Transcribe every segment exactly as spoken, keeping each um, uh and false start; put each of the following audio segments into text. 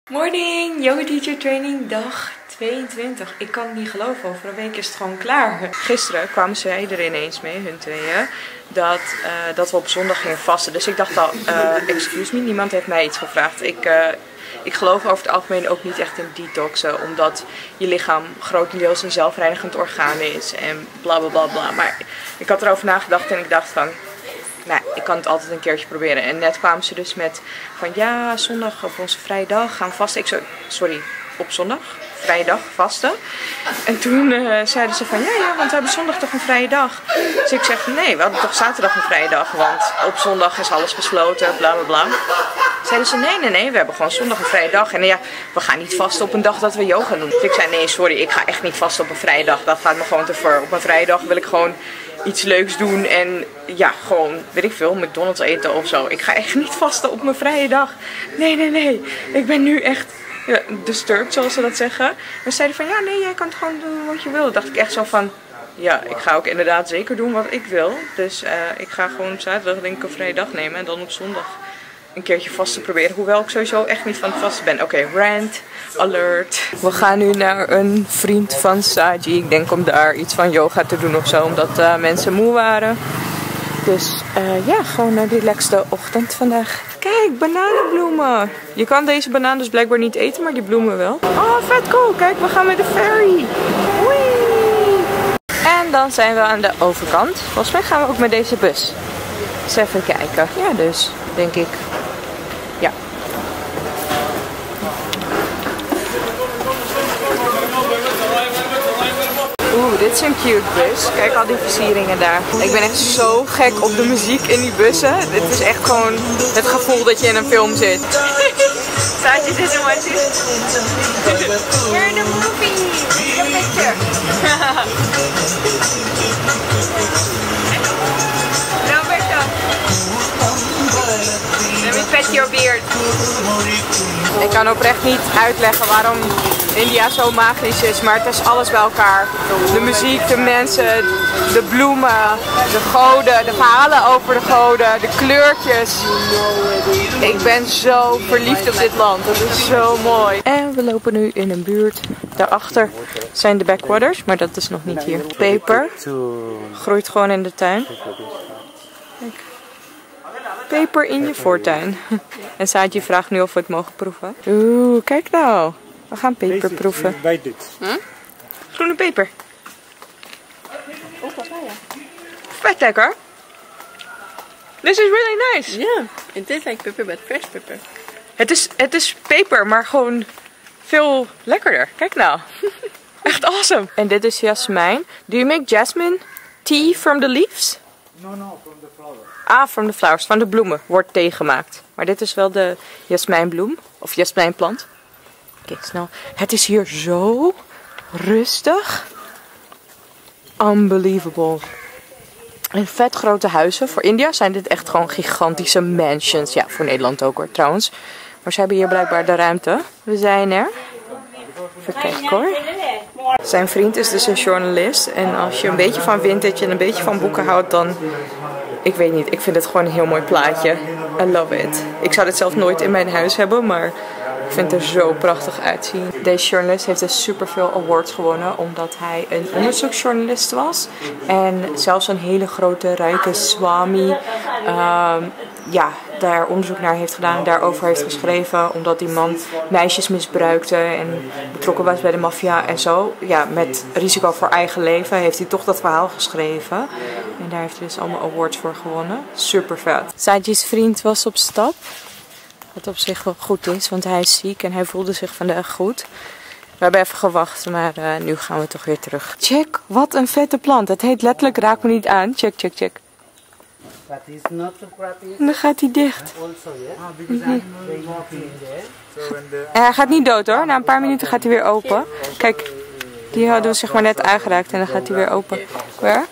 Morning, yoga teacher training dag tweeëntwintig. Ik kan het niet geloven, over een week is het gewoon klaar. Gisteren kwamen zij er ineens mee, hun tweeën, dat, uh, dat we op zondag gingen vasten. Dus ik dacht al, uh, excuse me, niemand heeft mij iets gevraagd. Ik, uh, ik geloof over het algemeen ook niet echt in detoxen, omdat je lichaam grotendeels een zelfreinigend orgaan is en bla bla bla bla. Maar ik had erover nagedacht en ik dacht van, nou, ik kan het altijd een keertje proberen. En net kwamen ze dus met van ja, zondag op onze vrije dag gaan we vasten. Ik zo, sorry, op zondag? Vrije dag vasten. En toen uh, zeiden ze van ja, ja, want we hebben zondag toch een vrije dag. Dus ik zeg nee, we hadden toch zaterdag een vrije dag, want op zondag is alles gesloten, bla bla bla. Zeiden ze nee, nee, nee, we hebben gewoon zondag een vrije dag. En ja, we gaan niet vasten op een dag dat we yoga doen. Dus ik zei nee, sorry, ik ga echt niet vasten op een vrije dag. Dat gaat me gewoon te ver. Op een vrije dag wil ik gewoon iets leuks doen en ja, gewoon, weet ik veel, McDonald's eten of zo. Ik ga echt niet vasten op mijn vrije dag. Nee, nee, nee. Ik ben nu echt ja, disturbed, zoals ze dat zeggen. En ze zeiden van, ja, nee, jij kan het gewoon doen wat je wil. Dan dacht ik echt zo van, ja, ik ga ook inderdaad zeker doen wat ik wil. Dus uh, ik ga gewoon op zaterdag denk ik een vrije dag nemen en dan op zondag een keertje vast te proberen. Hoewel ik sowieso echt niet van het vasten ben. Oké, okay, rant, alert. We gaan nu naar een vriend van Saji. Ik denk om daar iets van yoga te doen of zo. Omdat uh, mensen moe waren. Dus uh, ja, gewoon een relaxte ochtend vandaag. Kijk, bananenbloemen. Je kan deze banaan dus blijkbaar niet eten, maar die bloemen wel. Oh, vet cool. Kijk, we gaan met de ferry. Wee! En dan zijn we aan de overkant. Volgens mij gaan we ook met deze bus. Eens even kijken. Ja, dus denk ik. Ja. Oeh, dit is een cute bus. Kijk al die versieringen daar. Ik ben echt zo gek op de muziek in die bussen. Dit is echt gewoon het gevoel dat je in een film zit. Saji zit in one, two. We're in a movie. Take a picture. Roberto. Let me pet your beard. Ik kan oprecht niet uitleggen waarom India zo magisch is, maar het is alles bij elkaar. De muziek, de mensen, de bloemen, de goden, de verhalen over de goden, de kleurtjes. Ik ben zo verliefd op dit land, dat is zo mooi. En we lopen nu in een buurt. Daarachter zijn de backwaters, maar dat is nog niet hier. Peper groeit gewoon in de tuin. Kijk. Peper in je voortuin. En Saji vraagt nu of we het mogen proeven. Oeh, kijk nou. We gaan peper proeven. Bij dit. Hm? Groene peper. Vet lekker. This is really nice. Yeah, it is like pepper, but fresh pepper. Het is, het is peper, maar gewoon veel lekkerder. Kijk nou. Echt awesome. En dit is jasmijn. Do you make jasmine tea from the leaves? No, no, from the flowers. Ah, from the flowers. Van de bloemen wordt thee gemaakt. Maar dit is wel de jasmijnbloem. Of jasmijnplant. Kijk snel. Het is hier zo rustig. Unbelievable. En vet grote huizen. Voor India zijn dit echt gewoon gigantische mansions. Ja, voor Nederland ook hoor trouwens. Maar ze hebben hier blijkbaar de ruimte. We zijn er. Even kijken hoor. Zijn vriend is dus een journalist. En als je een beetje van vintage en een beetje van boeken houdt, dan... Ik weet niet, ik vind het gewoon een heel mooi plaatje. I love it. Ik zou dit zelf nooit in mijn huis hebben, maar ik vind het er zo prachtig uitzien. Deze journalist heeft dus superveel awards gewonnen, omdat hij een onderzoeksjournalist was. En zelfs een hele grote, rijke Swami, um, ja, daar onderzoek naar heeft gedaan en daarover heeft geschreven. Omdat die man meisjes misbruikte en betrokken was bij de maffia en zo. Ja, met risico voor eigen leven heeft hij toch dat verhaal geschreven. En daar heeft hij dus allemaal awards voor gewonnen. Super vet. Saji's vriend was op stap. Wat op zich wel goed is, want hij is ziek en hij voelde zich vandaag goed. We hebben even gewacht, maar uh, nu gaan we toch weer terug. Check, wat een vette plant. Het heet letterlijk raak me niet aan. Check, check, check. En dan gaat hij dicht. Mm-hmm. En hij gaat niet dood hoor. Na een paar minuten gaat hij weer open. Kijk, die hadden we zeg maar net aangeraakt en dan gaat hij weer open. Waar?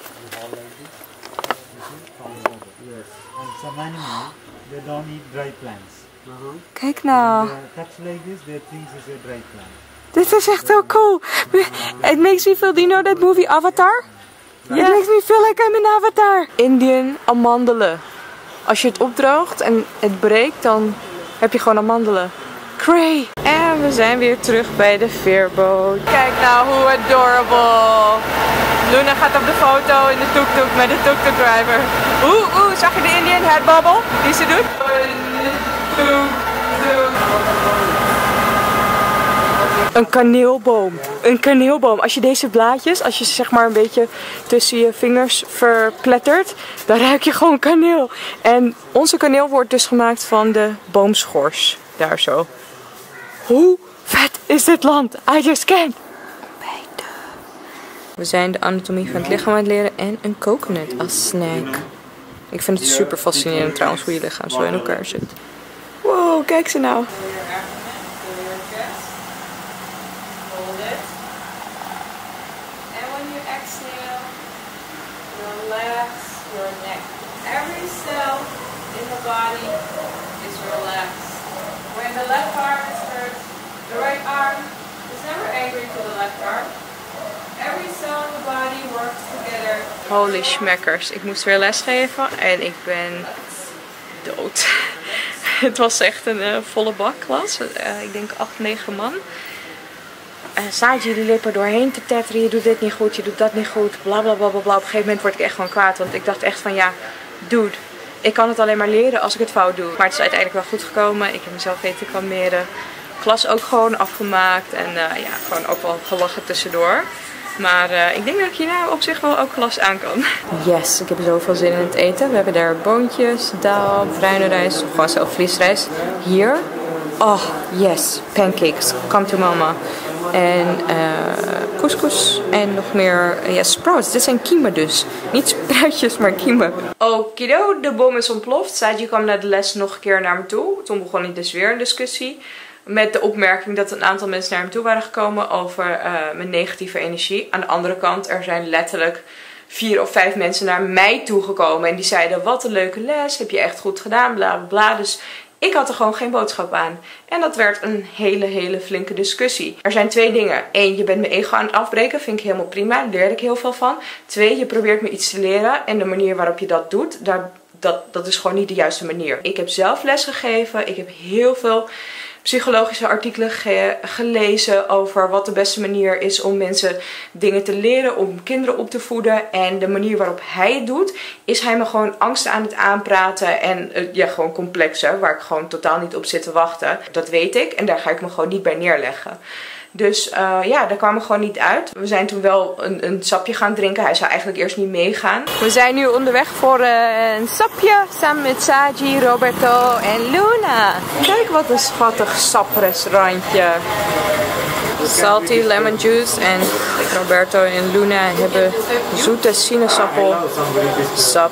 Kijk nou. Dit is echt heel cool. It makes me feel, do you know that movie Avatar? Yeah. It makes me feel like I'm in Avatar. Indian amandelen. Als je het opdroogt en het breekt, dan heb je gewoon amandelen. Cray. En En we zijn weer terug bij de veerboot. Kijk nou hoe adorable. Luna gaat op de foto in de tuk-tuk met de tuk-tuk driver. Oeh, oeh, zag je de Indian head bubble die ze doet? Een kaneelboom. Een kaneelboom. Als je deze blaadjes, als je ze zeg maar een beetje tussen je vingers verplettert, dan ruik je gewoon kaneel. En onze kaneel wordt dus gemaakt van de boomschors. Daar zo. Hoe vet is dit land? I just can't. We zijn de anatomie van het lichaam aan het leren en een coconut als snack. Ik vind het super fascinerend trouwens hoe je lichaam zo in elkaar zit. Wow, kijk ze nou. Body is relaxed. When the left arm is hurt, the right arm is never angry to the left arm. Every cell in the body works together. Holy schmeckers. Ik moest weer lesgeven en ik ben dood. Het was echt een uh, volle bakklas. Uh, ik denk acht, negen man. Uh, staat je die lippen doorheen te tetteren. Je doet dit niet goed, je doet dat niet goed. Bla bla bla bla bla. Op een gegeven moment word ik echt gewoon kwaad. Want ik dacht echt van ja, dude. Ik kan het alleen maar leren als ik het fout doe. Maar het is uiteindelijk wel goed gekomen. Ik heb mezelf weten te kalmeren. Klas ook gewoon afgemaakt. En uh, ja, gewoon ook wel gelachen tussendoor. Maar uh, ik denk dat ik hier nou op zich wel ook klas aan kan. Yes, ik heb zoveel zin in het eten. We hebben daar boontjes, daal, bruine rijst of gewoon zelf vliesrijst. Hier. Oh, yes. Pancakes. Come to mama. En uh, couscous en nog meer uh, ja, sprouts. Dit zijn kiemen dus. Niet spruitjes, maar kiemen. Okido, de bom is ontploft. Saji kwam na de les nog een keer naar me toe. Toen begon ik dus weer een discussie. Met de opmerking dat een aantal mensen naar me toe waren gekomen over uh, mijn negatieve energie. Aan de andere kant, er zijn letterlijk vier of vijf mensen naar mij toegekomen. En die zeiden, wat een leuke les, heb je echt goed gedaan, bla bla bla. Dus ik had er gewoon geen boodschap aan. En dat werd een hele, hele flinke discussie. Er zijn twee dingen. Eén, je bent mijn ego aan het afbreken. Vind ik helemaal prima. Daar leer ik heel veel van. Twee, je probeert me iets te leren. En de manier waarop je dat doet, daar, dat, dat is gewoon niet de juiste manier. Ik heb zelf les gegeven. Ik heb heel veel psychologische artikelen ge gelezen over wat de beste manier is om mensen dingen te leren, om kinderen op te voeden. En de manier waarop hij het doet, is hij me gewoon angsten aan het aanpraten en uh, ja, gewoon complexen, waar ik gewoon totaal niet op zit te wachten. Dat weet ik en daar ga ik me gewoon niet bij neerleggen. Dus uh, ja, daar kwam we gewoon niet uit. We zijn toen wel een, een sapje gaan drinken. Hij zou eigenlijk eerst niet meegaan. We zijn nu onderweg voor uh, een sapje samen met Saji, Roberto en Luna. Kijk wat een schattig saprestaurantje. Salty lemon juice en Roberto en Luna hebben zoete sinaasappel sap.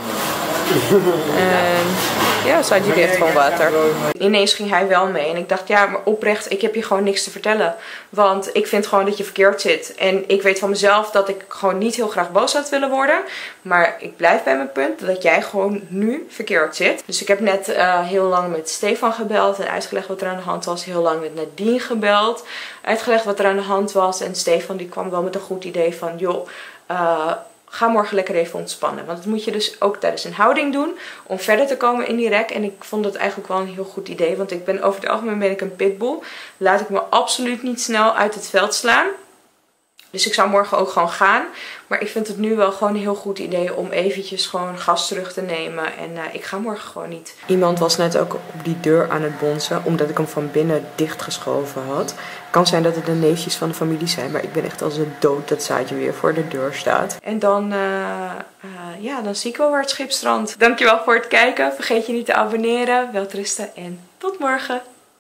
En ja, Saji heeft gewoon water. Ineens ging hij wel mee en ik dacht ja, maar oprecht, ik heb je gewoon niks te vertellen. Want ik vind gewoon dat je verkeerd zit. En ik weet van mezelf dat ik gewoon niet heel graag boos had willen worden. Maar ik blijf bij mijn punt dat jij gewoon nu verkeerd zit. Dus ik heb net uh, heel lang met Stefan gebeld en uitgelegd wat er aan de hand was. Heel lang met Nadine gebeld. Uitgelegd wat er aan de hand was. En Stefan die kwam wel met een goed idee van joh, uh, ga morgen lekker even ontspannen. Want dat moet je dus ook tijdens een houding doen. Om verder te komen in die rek. En ik vond dat eigenlijk wel een heel goed idee. Want ik ben over het algemeen ben ik een pitbull. Laat ik me absoluut niet snel uit het veld slaan. Dus ik zou morgen ook gewoon gaan. Maar ik vind het nu wel gewoon een heel goed idee om eventjes gewoon gas terug te nemen. En uh, ik ga morgen gewoon niet. Iemand was net ook op die deur aan het bonzen. Omdat ik hem van binnen dichtgeschoven had. Het kan zijn dat het de neefjes van de familie zijn. Maar ik ben echt als een dood dat Saji weer voor de deur staat. En dan, uh, uh, ja, dan zie ik wel waar het schip strandt. Dankjewel voor het kijken. Vergeet je niet te abonneren. Welterusten en tot morgen.